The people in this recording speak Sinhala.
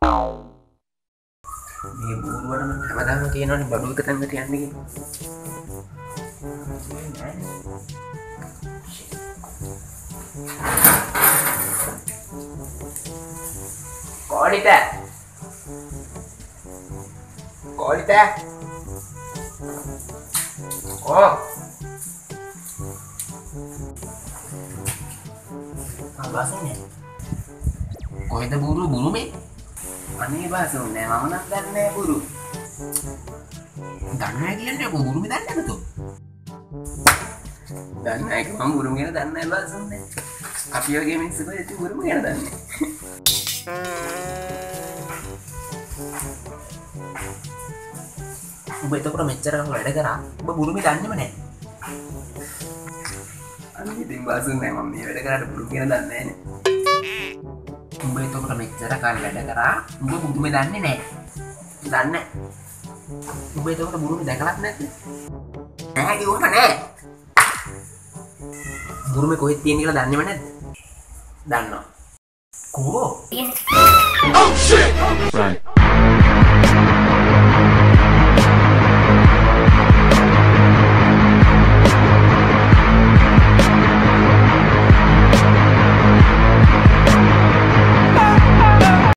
මේ බූරුවට මම හැමදාම කියනවනේ බඩු එක තැනකට යන්න කියලා. කොලිත බාසනේ කොහෙද බුරු මේ අනේ බාසුන්නේ මම නම් දන්නේ නැහැ බුරු දන්නේ කියන්නේ බුරු මේ දන්නේ නැතෝ දන්නේ නැහැ මම බුරු ගැන දන්නේ නැහැ බාසුන්නේ අපි වගේ මිනිස්සු කොහෙද බුරු ගැන දන්නේ උඹ එතකොට මෙච්චර වැඩ කරා උඹ බුරු මේ දන්නේම නැහැ අනේ ඉතින් බාසුන්නේ මම මේ වැඩ කරාට බුරු ගැන දන්නේ නැහැ නේ උඹ එතකොට මෙච්චර කාල වැඩ කරා උඹ බුරුමේ දන්නේ නැහැ. දන්නේ. උඹ එතකොට බුරුමේ දැකලත් නැද්ද? නැහැ කිව්වම නැහැ. බුරුමේ කොහෙද තියෙන්නේ කියලා දන්නේම නැද්ද? දන්නවා. කොහොමද? Oh shit! Right.